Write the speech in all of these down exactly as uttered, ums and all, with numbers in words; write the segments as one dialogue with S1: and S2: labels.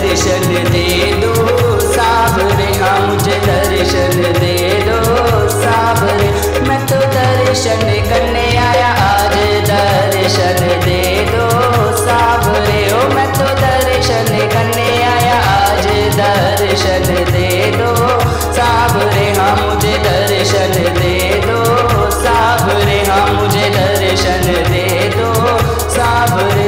S1: दर्शन दे दो सावरे, हाँ मुझे दर्शन दे दो सावरे। मैं तो दर्शन करने आया आज, दर्शन दे दो सावरे। ओ मैं तो दर्शन करने आया आज, दर्शन दे दो सावरे, हाँ मुझे दर्शन दे दो सावरे, हाँ मुझे दर्शन दे दो सावरे।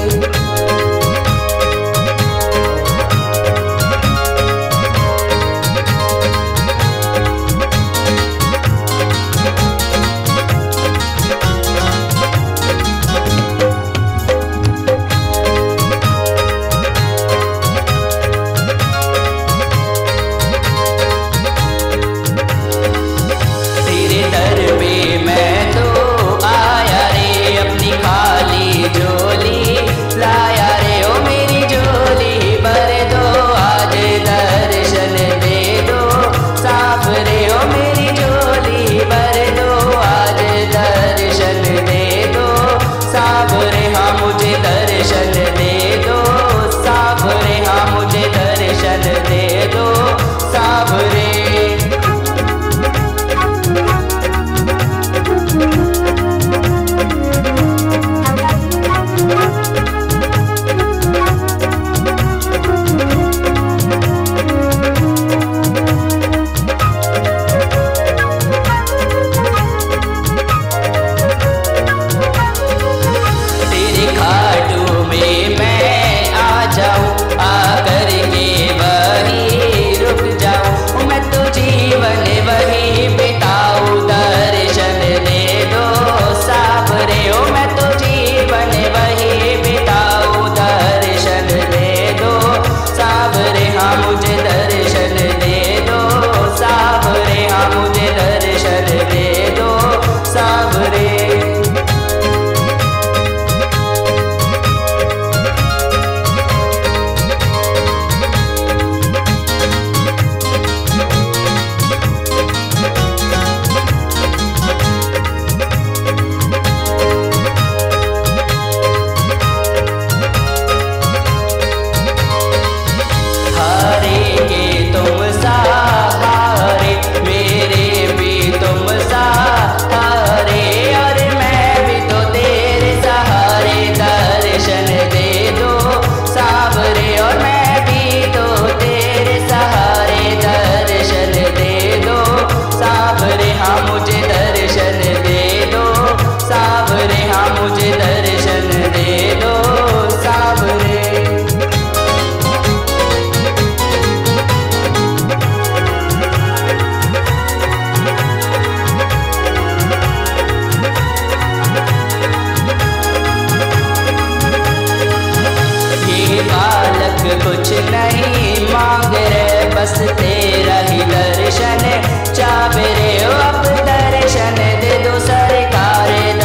S1: कुछ नहीं मांग रे बस तेरा ही दर्शन चाहे रे। ओ अब दर्शन दे दो सरकार,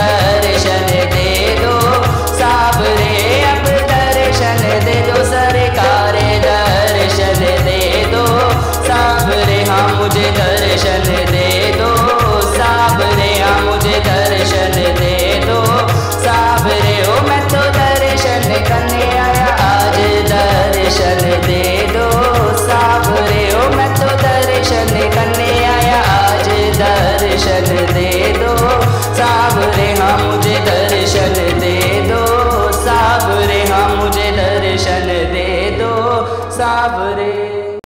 S1: दर्शन दे दो सावरे। अब दर्शन दे दो सरकार, दर्शन दे दो सावरे, हाँ मुझे दर्शन दे दो सावरे, हाँ मुझे दर्शन दे दो सावरे। ओ मैं तो दर्शन करने आया आज, दर्शन दे दो सावरे। ओ मैं तो दर्शन करने आया आज, दर्शन दे दो सावरे, हाँ मुझे दर्शन दे दो सावरे, हाँ मुझे दर्शन दे दो सावरे।